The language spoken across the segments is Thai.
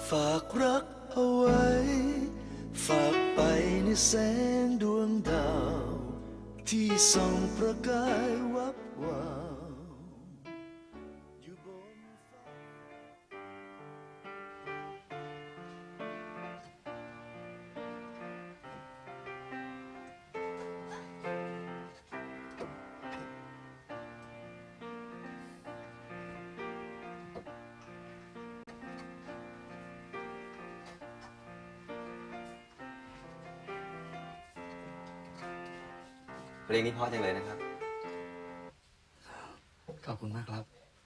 ฝากรักเอาไว้ฝากไปในแสงดวงดาวที่ส่องประกายวับวาวอยู่บนฟ้าเพลงนี้เพราะจังเลยนะครับขอบคุณมากครับ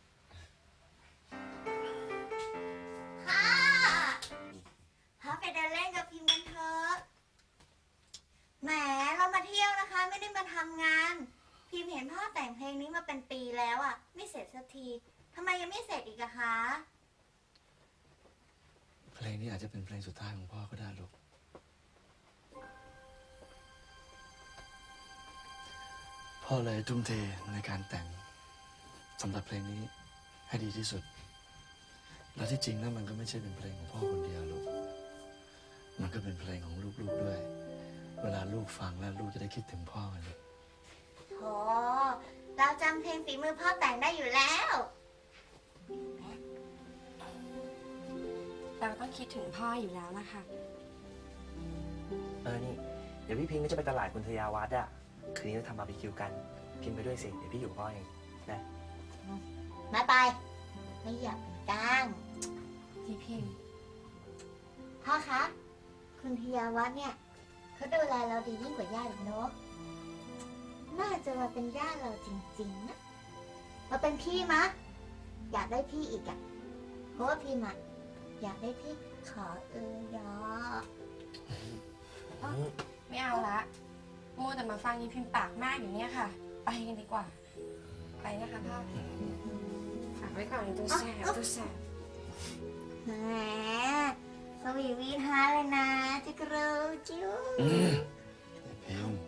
พ่อไปเดินเล่นกับพิมพ์กันเถอะแหมเรามาเที่ยวนะคะไม่ได้มาทำงานพิมพ์เห็นพ่อแต่งเพลงนี้มาเป็นปีแล้วอ่ะไม่เสร็จสักทีทำไมยังไม่เสร็จอีกอะคะเพลงนี้อาจจะเป็นเพลงสุดท้ายของพ่อก็ได้ลูกพ่อเลยทุ่มเทในการแต่งสำหรับเพลงนี้ให้ดีที่สุดและที่จริงแล้วมันก็ไม่ใช่เป็นเพลงของพ่อคนเดียวลูกมันก็เป็นเพลงของลูกๆด้วยเวลาลูกฟังแล้วลูกจะได้คิดถึงพ่อไงลูกโอ้เราจำเพลงฝีมือพ่อแต่งได้อยู่แล้วเราต้องคิดถึงพ่ออยู่แล้วนะคะนี่เดี๋ยวพี่พิงก็จะไปตลาดคุณทยาวัฒน์อะคืนนี้เราทำบาร์บีคิวกันพิมไปด้วยสิเดี๋ยวพี่อยู่พ่อเองนะไม่ไปไม่อยากเป็นก้างพี่พิมพ่อคะคุณทยาวัฒน์เนี่ยเขาดูแลเราดียิ่งกว่าญาติเนาะน่าจะมาเป็นญาติเราจริงๆนะมาเป็นพี่มะอยากได้พี่อีกอะเพราะว่าพี่มะอยากได้พี่ขอยอไม่เอาละมัวแต่มาฟังยีพิมพ์ปากมากอยู่เนี่ยค่ะไปกันดีกว่าไปนะคะพ่อฝากไว้ก่อนตัวแสบตัวแสบแหมสวีวีทาเลยนะจิกรูจิ้วพิม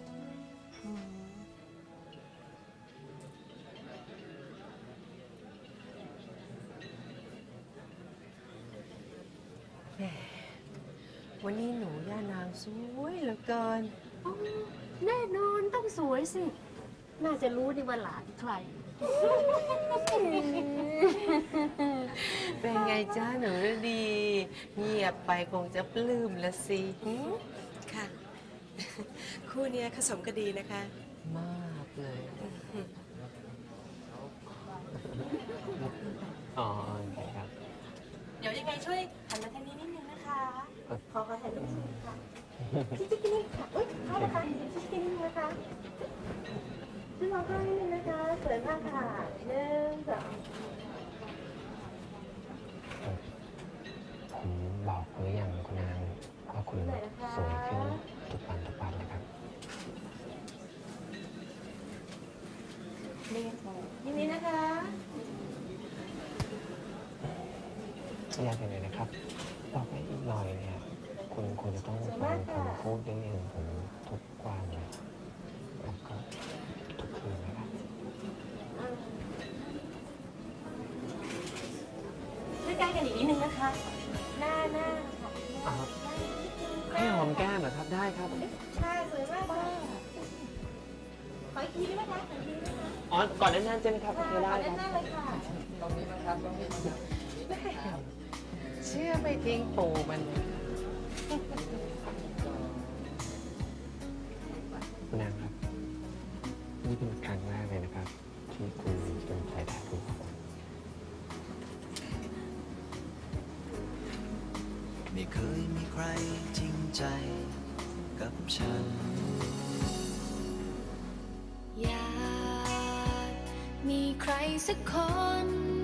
วันนี้หนูย่านางสวยเหลือเกินแน่นอนต้องสวยสิน่าจะรู้ดีว่าหลานใครเป็นไงจ้าหนูฤดีเงียบไปคงจะปลื้มละสิค่ะคู่นี้ผสมก็ดีนะคะมากเลยอ๋อครับเดี๋ยวยังไงช่วยหันมาทางนี้นิดนึงนะคะขอถ่ายรูปค่ะชิคกี้นี่ค่ะอุ้ยเข้านะคะชิคกี้นี่นะคะช่วยมองข้างนิดนึงนะคะสวยมากค่ะ1 2 ผมบอกหรือยังคุณนางว่าคุณสวยขึ้นทุกวันนะครับยินดีนะคะอยากเห็นเลยนะครับต่อไปอีกหน่อยเนี่ยคุณควรจะต้องฟังผมพูดเรื่องอื่นผมทุกวันเลยแล้วก็ทุกคืนนะครับช่วยใกล้กันอีกนิดนึงนะคะหน้าค่ะให้หอมแก้มเหรอครับได้ครับใช่สวยมากค่ะขออีกทีได้ไหมคะขออีกทีได้ไหมคะอ๋อก่อนแน่นๆใช่ไหมครับได้ครับแน่นๆเลยค่ะตรงนี้นะครับตรงนี้เชื่อไม่ทิ้งปู่มันคุณนางครับนี่เป็นครั้งแรกเลยนะครับที่คุณเป็นใจถ่ายรูปผมไม่เคยมีใครจริงใจกับฉันอยากมีใครสักคน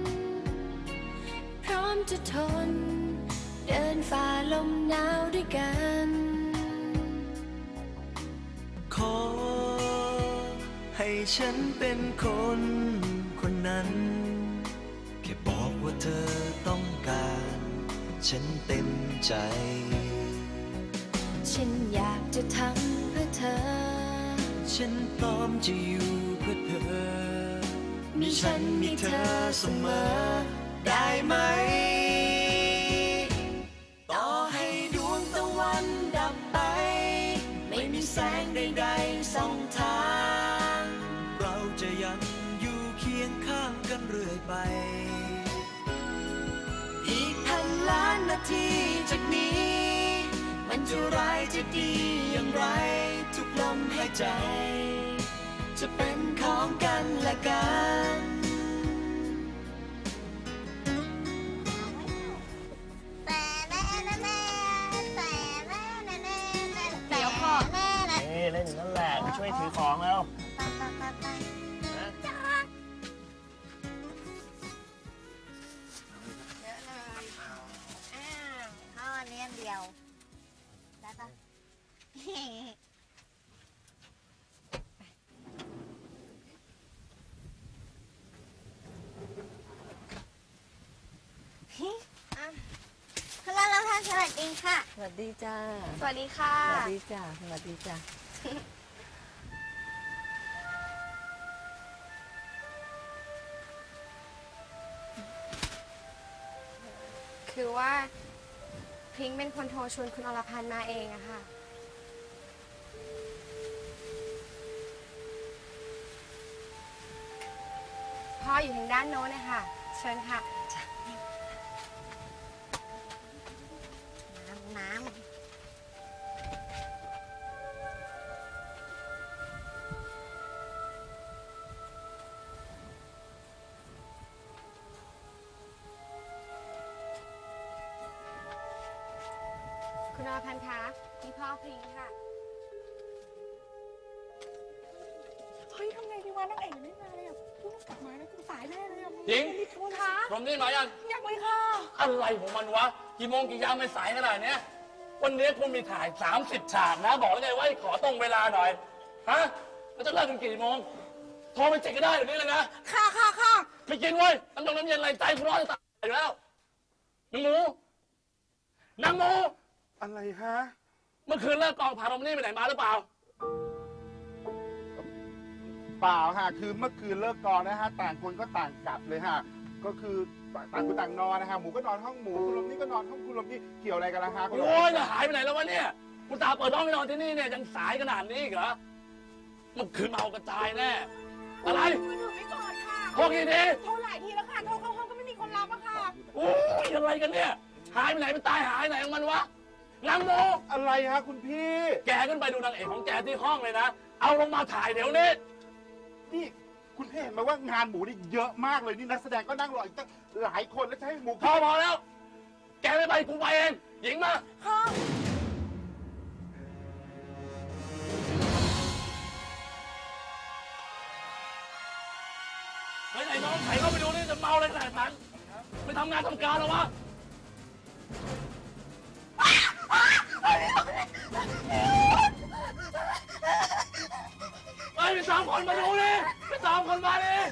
พร้อมจะทนเดินฝ่าลมหนาวด้วยกันขอให้ฉันเป็นคนคนนั้นแค่บอกว่าเธอต้องการฉันเต็มใจฉันอยากจะทำเพื่อเธอฉันพร้อมจะอยู่เพื่อเธอมีฉันมีเธอเสมอได้ไหมนาทีจากนี้มันจะร้ายจะดีอย่างไรทุกลมหายใจจะเป็นของกันและกันเดี๋ยวพ่อเล่นอยู่นั่นแหละช่วยถือของแล้วพ่อเลี้ยงเดียวได้ปะคุณรัตน์สวัสดีค่ะสวัสดีจ้าสวัสดีค่ะสวัสดีจ้า สวัสดีจ้าคือว่าพริ้งเป็นคนโทรชวนคุณอรพันธ์มาเองอะค่ะพ่ออยู่ทางด้านโน้นนะคะเชิญค่ะน้ำคุณอรพันธ์คะนี่พ่อพริ้งค่ะเฮ้ยทำไงดีวะนางเอกไม่มาเลยอ่ะพุ่งกลับมาแล้วกูสายแน่เลยอ่ะหญิงคุณคะพรหมนี่มายังยังเลยค่ะอะไรของมันวะกี่โมงกี่ยามไม่สายขนาดเนี้ยวันนี้คุณมีถ่าย30 ฉากนะบอกแล้วไงว่าขอตรงเวลาหน่อยฮะแล้วจะเลิกกันกี่โมงโทรไปเช็คก็ได้เดี๋ยวนี้เลยนะค่ะไม่กินเว้ยน้ำเย็นอะไรใจคุณร้อนจะตายอยู่แล้วนางหมูอะไรฮะเมื่อคืนเลิกกองพาพรหมนี่ไปไหนมาหรือเปล่าเปล่าฮะคือเมื่อคืนเลิกกองนะฮะต่างคนก็ต่างกลับเลยฮะก็คือต่างคนต่างนอนนะฮะหมูก็นอนห้องหมูคุณลมนี่ก็นอนห้องคุณลมนี่เกี่ยวอะไรกันล่ะฮะโอ้ยจะหายไปไหนแล้ววะเนี่ยคุณตาเปิดห้องไปนอนที่นี่เนี่ยยังสายขนาดนี้อีกเหรอเมื่อคืนเมากระจายแน่อะไรมือถือไม่ก่อนค่ะโทรกี่ทีโทรหลายทีแล้วค่ะโทรเข้าห้องก็ไม่มีคนรับอะค่ะโอ้ยอะไรกันเนี่ยหายไปไหนมันตายหายไหนของมันวะนางโมอะไรฮะคุณพี่แกขึ้นไปดูนางเอกของแกที่ห้องเลยนะเอาลงมาถ่ายเดี๋ยวนี้นี่คุณพี่เห็นไหมว่างานหมูนี่เยอะมากเลยนี่นักแสดงก็นั่งรออีกตั้งหลายคนแล้วจะให้หมูพอแล้วแกไม่ไปกูไปเองหญิงมาค่ะเฮ้ยไอ้น้องไข่เข้าไปดูนี่จะเมาอะไรขนาดนั้นไม่ทำงานทำการหรอวะไปสามคนมาดูเลยไปสามคนมาเลย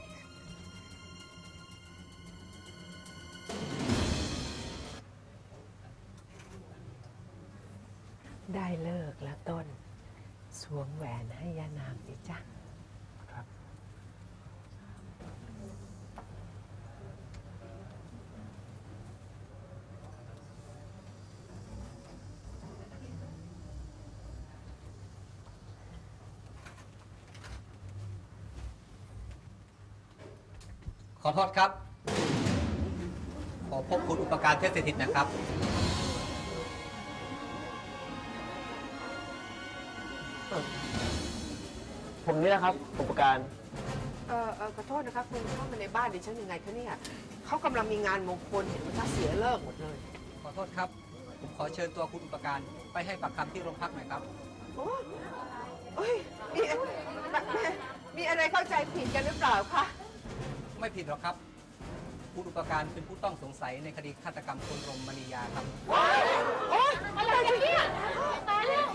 ได้เลิกแล้วต้นสวมแหวนให้ยานามสิจ๊ะครับขอโทษครับขอพบคุณอุปการเทพสถิตนะครับผมนี่นะครับอุปการขอโทษนะคะคุณเข้ามาในบ้านดิฉันยังไงคะเนี่ยเขากำลังมีงานมงคลเห็นไหมคะเสียเลิกหมดเลยขอโทษครับผมขอเชิญตัวคุณอุปการไปให้ปากคำที่โรงพักหน่อยครับโอ้ยมีอะไรเข้าใจผิดกันหรือเปล่าคะไม่ผิดหรอกครับคุณอุปการเป็นผู้ต้องสงสัยในคดีฆาตกรรมคุณรมมณียาครับโอ๊ยอะไรกันเนี่ยตายแล้ว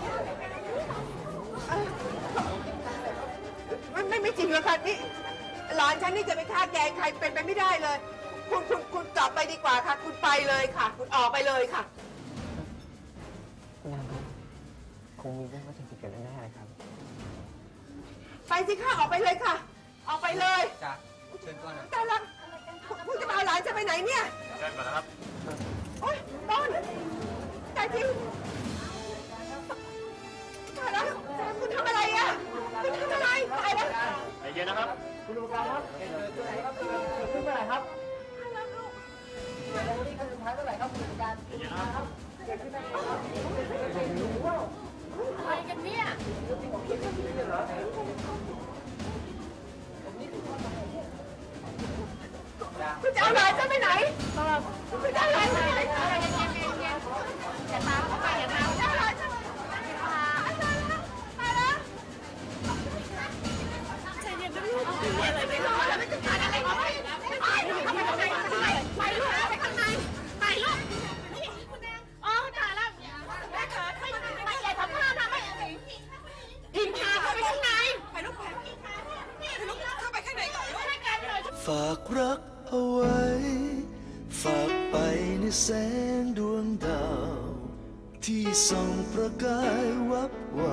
ไม่จริงหรอกค่ะนี่หลานฉันนี่จะไปฆ่าแกงใครเป็นไปไม่ได้เลยคุณกลับไปดีกว่าค่ะคุณไปเลยค่ะคุณออกไปเลยค่ะคุณนางครับคงมีเรื่องเข้าใจผิดกันแน่ๆเลยครับไปสิค่ะออกไปเลยค่ะออกไปเลยจ้ะเชิญตัวหน่อยแต่ละคุณจะมาเอาหลานจะไปไหนเนี่ยเชิญก่อนนะครับโอ๊ยต้นแต่จริงตายแล้วคุณทำอะไรอ่ะคุณทำอะไรตายแล้วใจเย็นนะครับคุณอุปการครับเกิดตัวไหนครับเกิดขึ้นเมื่อไหร่ครับนี่ครั้งสุดท้ายเมื่อไหร่ครับคุณอุปการอะไรกันเนี่ยคุณจะเอาหลานฉันไปไหนคุณจะเอาหลานฉันไปไหนอย่าตามเข้าไปอย่าตามจะเอาหลานฉันใจเย็นนะลูกไม่รอแล้วไม่จะทานอะไรไปลูกไปข้างในไปลูกคุณแดงอ๋อตายแล้วแม่ขาไม่อย่าทำพลาดนะไม่อิงพาเข้าไปข้างในไปลูกไปลูกเข้าไปข้างในก่อนลูกให้กันเลยฝากรักเอาไว้ฝากไปในแสงดวงดาวที่ส่องประกายวับว